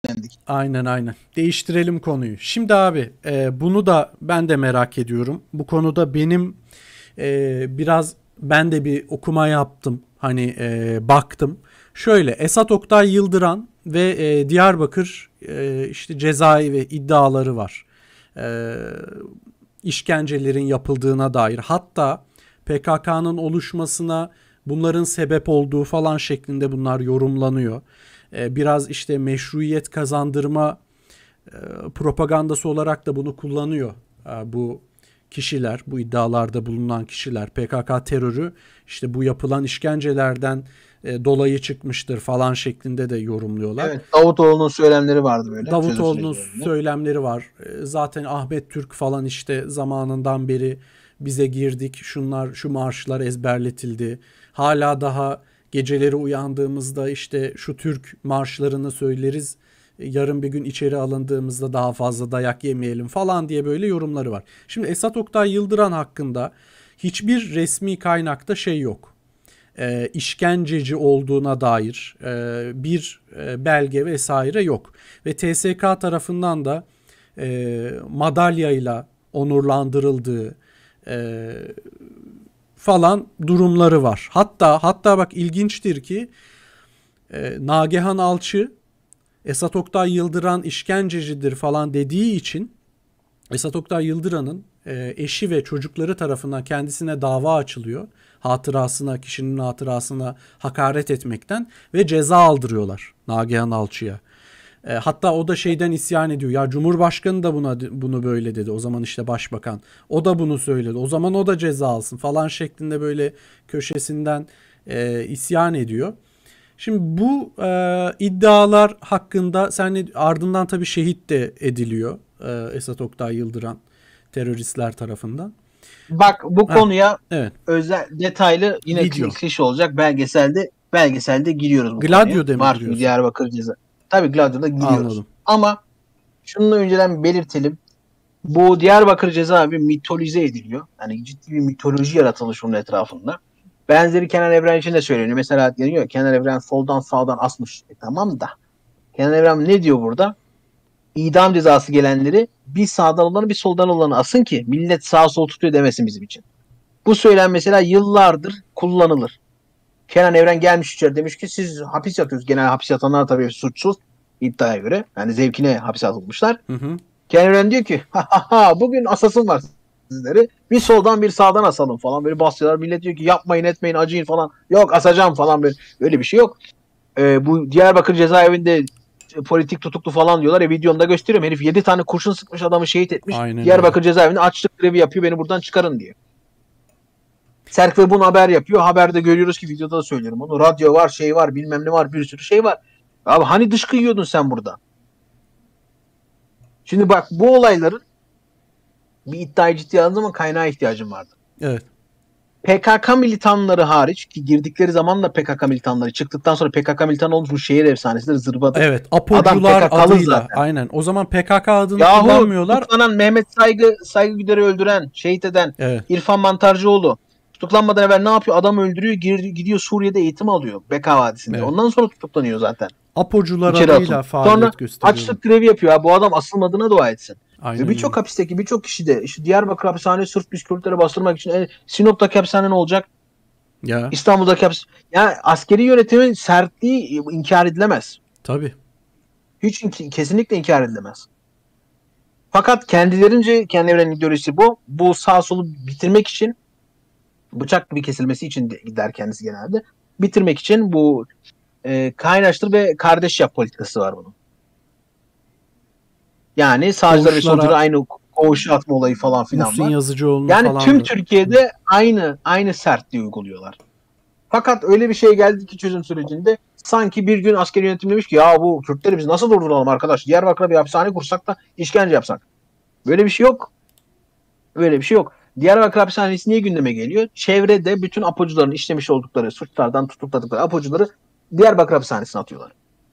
öğrendik. Aynen aynen. Değiştirelim konuyu. Şimdi abi bunu da ben de merak ediyorum. Bu konuda benim biraz ben de bir okuma yaptım. Hani baktım. Şöyle Esat Oktay Yıldıran ve Diyarbakır işte cezaevi iddiaları var. E, işkencelerin yapıldığına dair. Hatta PKK'nın oluşmasına bunların sebep olduğu falan şeklinde bunlar yorumlanıyor. Biraz işte meşruiyet kazandırma propagandası olarak da bunu kullanıyor. Bu kişiler, bu iddialarda bulunan kişiler, PKK terörü işte bu yapılan işkencelerden dolayı çıkmıştır falan şeklinde de yorumluyorlar. Evet, Davutoğlu'nun söylemleri vardı böyle çözüm Davutoğlu'nun süreçlerinde. söylemleri var. Zaten Ahmet Türk falan işte zamanından beri bize girdik. Şunlar, şu marşlar ezberletildi. Hala daha geceleri uyandığımızda işte şu Türk marşlarını söyleriz. Yarın bir gün içeri alındığımızda daha fazla dayak yemeyelim falan diye böyle yorumları var. Şimdi Esat Oktay Yıldıran hakkında hiçbir resmi kaynakta şey yok. İşkenceci olduğuna dair bir belge vesaire yok. Ve TSK tarafından da madalyayla onurlandırıldığı e, falan durumları var. Hatta bak ilginçtir ki Nagihan Alçı Esat Oktay Yıldıran işkencecidir falan dediği için Esat Oktay Yıldıran'ın eşi ve çocukları tarafından kendisine dava açılıyor. Kişinin hatırasına hakaret etmekten ve ceza aldırıyorlar Nagihan Alçı'ya. Hatta o da şeyden isyan ediyor. Ya Cumhurbaşkanı da bunu böyle dedi. O zaman işte başbakan. O da bunu söyledi. O zaman o da ceza alsın falan şeklinde böyle köşesinden isyan ediyor. Şimdi bu iddialar hakkında ardından tabii şehit de ediliyor Esat Oktay Yıldıran teröristler tarafından. Bak bu Ha, konuya evet. özel detaylı yine Video. kliş olacak belgeselde giriyoruz bu konuya. Gladio'da mı Var çünkü giriyorsun? Diyarbakır ceza. Tabii Gladio'da giriyoruz. Anladım. Ama şunu önceden belirtelim. Bu Diyarbakır cezaevi mitolize ediliyor. Yani ciddi bir mitoloji yaratılmış onun etrafında. Benzeri Kenan Evren için de söyleniyor. Mesela diyor Kenan Evren soldan sağdan asmış. Tamam da Kenan Evren ne diyor burada? İdam cezası gelenleri bir sağdan olanı bir soldan olanı asın ki millet sağ sol tutuyor demesin bizim için. Bu söylem mesela yıllardır kullanılır. Kenan Evren gelmiş içeri demiş ki siz hapis yatıyorsunuz. Genel hapis yatanlar tabii suçsuz iddiaya göre. Yani zevkine hapis atılmışlar. Hı hı. Kenan Evren diyor ki bugün asasım var sizleri. Bir soldan bir sağdan asalım falan. Böyle basıyorlar. Millet diyor ki yapmayın etmeyin acıyın falan. Yok asacağım falan böyle. Öyle bir şey yok. Bu Diyarbakır cezaevinde politik tutuklu falan diyorlar. Videonda gösteriyorum. Herif 7 tane kurşun sıkmış adamı şehit etmiş. Aynen öyle. Diyarbakır cezaevinde açlık grevi yapıyor. Beni buradan çıkarın diye. Serk ve bunu haber yapıyor. Haberde görüyoruz ki videoda da söylüyorum onu. Radyo var, şey var, bilmem ne var, bir sürü şey var. Abi hani dışkı yiyordun sen burada? Şimdi bak bu olayların bir iddiayı ciddiye aldığım zaman kaynağa ihtiyacım vardı. Evet. PKK militanları hariç ki girdikleri zaman da PKK militanları çıktıktan sonra PKK militanı olmuş bu şehir efsanesidir, zırvadır. Evet. Adam Apocular PKK'lı adıyla. zaten. Aynen. O zaman PKK adını Yahu kullanmıyorlar. tutuklanan Mehmet Saygı Güder'i öldüren, şehit eden Evet. İrfan Mantarcıoğlu tutuklanmadan evvel ne yapıyor? Adam öldürüyor, gidiyor Suriye'de eğitim alıyor Beka Vadisi'nde. Evet. Ondan sonra tutuklanıyor zaten. Apocular İçeri adıyla atılıyor. Sonra faaliyet gösteriyorlar. açlık grevi yapıyor. Ha, bu adam asılmadığına dua etsin. Ve Aynen öyle. birçok hapisteki birçok kişi de işte Diyarbakır hapishanesi sırf biz Kürtlere bastırmak için Sinop'taki hapishane ne olacak? Ya İstanbul'daki hapishane. Yani askeri yönetimin sertliği inkar edilemez. tabii. Hiç kesinlikle inkar edilemez. Fakat kendilerince kendi evrenin ideolojisi bu. Bu sağ solu bitirmek için bıçak gibi kesilmesi için gider kendisi genelde. Bitirmek için bu kaynaştır ve kardeş yap politikası var bunun. Yani sağcılar ve solcuları Koğuşlara aynı koğuşa atma olayı falan filan Muhsin var. Yazıcıoğlu'nu Yani falan tüm da. Türkiye'de aynı sertliği uyguluyorlar. Fakat öyle bir şey geldi ki çözüm sürecinde sanki bir gün askeri yönetim demiş ki ya bu Kürtleri biz nasıl durduralım arkadaş? Diyarbakır'a bir hapishane kursak da işkence yapsak. Böyle bir şey yok. Böyle bir şey yok. Diyarbakır hapishanesi niye gündeme geliyor? Çevrede bütün apocuların işlemiş oldukları suçlardan tutukladıkları apocuları Diyarbakır hapishanesine atıyorlar.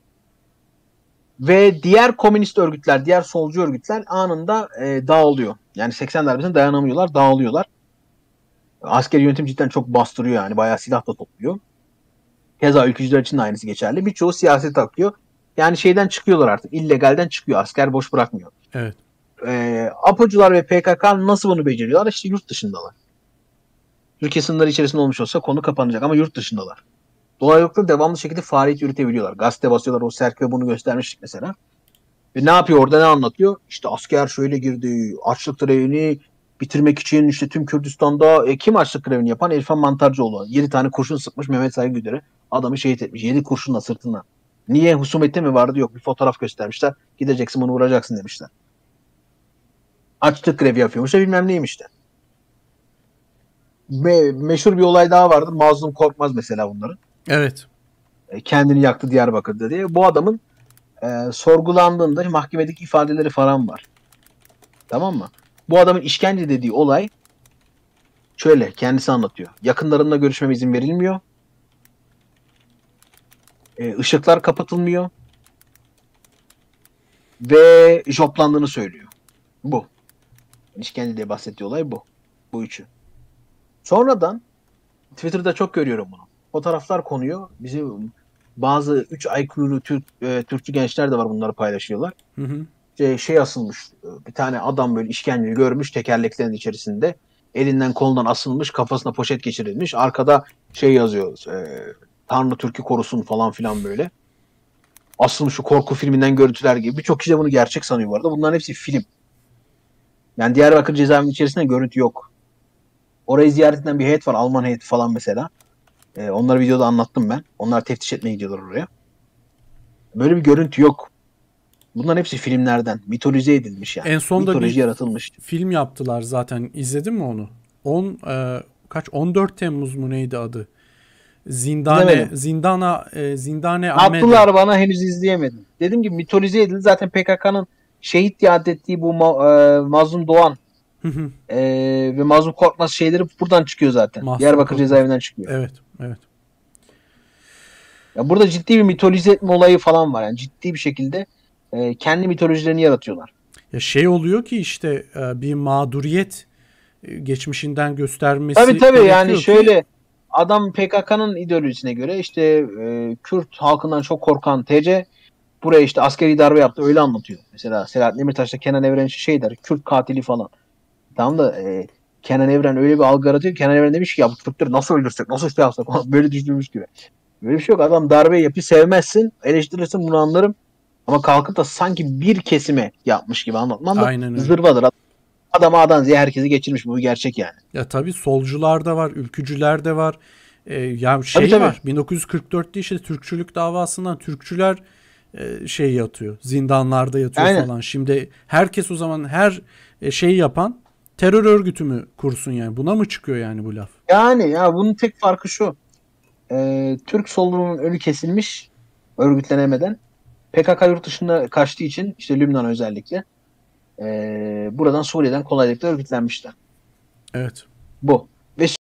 Ve diğer komünist örgütler, diğer solcu örgütler anında dağılıyor. Yani 80 darbesine dayanamıyorlar, dağılıyorlar. Askeri yönetim cidden çok bastırıyor yani. Bayağı silah da topluyor. Keza ülkücüler için de aynısı geçerli. Birçoğu siyasete akıyor. Yani şeyden çıkıyorlar artık. İllegalden çıkıyor. Asker boş bırakmıyor. Evet. APO'cular ve PKK nasıl bunu beceriyorlar? İşte yurt dışındalar. Türkiye sınırları içerisinde olmuş olsa konu kapanacak ama yurt dışındalar. Dolayısıyla devamlı şekilde faaliyet yürütebiliyorlar. Gazete basıyorlar. O Serkve bunu göstermiştik mesela. Ve ne yapıyor orada, ne anlatıyor? İşte asker şöyle girdi. Açlık grevini bitirmek için işte tüm Kürdistan'da kim açlık grevini yapan? İrfan Mantarcıoğlu. 7 tane kurşun sıkmış Mehmet Saygıgüder'e. Adamı şehit etmiş. 7 kurşunla sırtından. Niye? Husumette mi vardı? Yok. Bir fotoğraf göstermişler. Gideceksin bunu vuracaksın demişler. Açlık grevi yapıyormuş da bilmem neymiş de. Meşhur bir olay daha vardır. Mazlum Korkmaz mesela bunların. Evet. Kendini yaktı Diyarbakır'da diye. Bu adamın sorgulandığında mahkemedeki ifadeleri falan var. Tamam mı? Bu adamın işkence dediği olay şöyle, kendisi anlatıyor. Yakınlarımla görüşmeme izin verilmiyor. Işıklar kapatılmıyor. Ve joplandığını söylüyor. Bu. İşkence diye bahsettiği olay bu. Bu üçü. Sonradan Twitter'da çok görüyorum bunu. Fotoğraflar konuyor. Bizim bazı 3 IQ'lu Türkçü gençler de var, bunları paylaşıyorlar. Hı hı. Şey asılmış. Bir tane adam böyle işkenceyi görmüş tekerleklerin içerisinde. Elinden kolundan asılmış, kafasına poşet geçirilmiş. Arkada şey yazıyor. Tanrı Türk'ü korusun falan filan böyle. Asılmış, şu korku filminden görüntüler gibi. Birçok kişi de bunu gerçek sanıyor bu arada. Bunların hepsi film. Yani Diyarbakır cezaevinin içerisinde görüntü yok. Orayı ziyaret eden bir heyet var. Alman heyeti falan mesela. Onları videoda anlattım ben. Onlar teftiş etmeye gidiyorlar oraya. Böyle bir görüntü yok. Bunların hepsi filmlerden. Mitolize edilmiş yani. En son da Mitoloji bir yaratılmış. film yaptılar zaten. İzledin mi onu? 14 Temmuz mu neydi adı? İzlemedim. Zindane Ahmede. Attılar bana, henüz izleyemedim. Dediğim gibi mitolize edildi. Zaten PKK'nın şehit diye adettiği bu Mazlum Doğan Hı hı. ve Mazlum Korkmaz şeyleri buradan çıkıyor zaten. Mahsun Diyarbakır Korkmaz. cezaevinden çıkıyor. Evet, evet. Ya burada ciddi bir mitolize etme olayı falan var. Yani ciddi bir şekilde kendi mitolojilerini yaratıyorlar. Ya şey oluyor ki işte bir mağduriyet geçmişinden Tabii göstermesi tabii, yani gerekiyor ki şöyle, adam PKK'nın ideolojisine göre işte Kürt halkından çok korkan TC buraya işte askeri darbe yaptı, öyle anlatıyor. Mesela Selahattin Demirtaş da Kenan Evren şey der, Kürt katili falan. Tamam da Kenan Evren öyle bir algı yaratıyor. Kenan Evren demiş ki ya bu Kürtleri nasıl öldürsek, nasıl şey yapsak böyle düşünmüş gibi. Böyle bir şey yok. Adam darbe yapıyor, sevmezsin, eleştirirsin, bunu anlarım. Ama kalkıp da sanki bir kesime yapmış gibi anlatman da aynen öyle. zırvadır. Adam A'dan Z'ye herkesi geçirmiş. Bu bir gerçek yani. Ya tabii solcular da var, ülkücüler de var. Ya Tabii şey tabii. var. 1944'te işte Türkçülük davasından Türkçüler şey yatıyor. Zindanlarda yatıyor Aynen. falan. Şimdi herkes o zaman her şey yapan terör örgütü mü kursun yani? Buna mı çıkıyor yani bu laf? Yani ya bunun tek farkı şu. Türk solunun önü kesilmiş örgütlenemeden. PKK yurt dışına kaçtığı için işte Lübnan özellikle buradan Suriye'den kolaylıkla örgütlenmişler. Evet. Bu.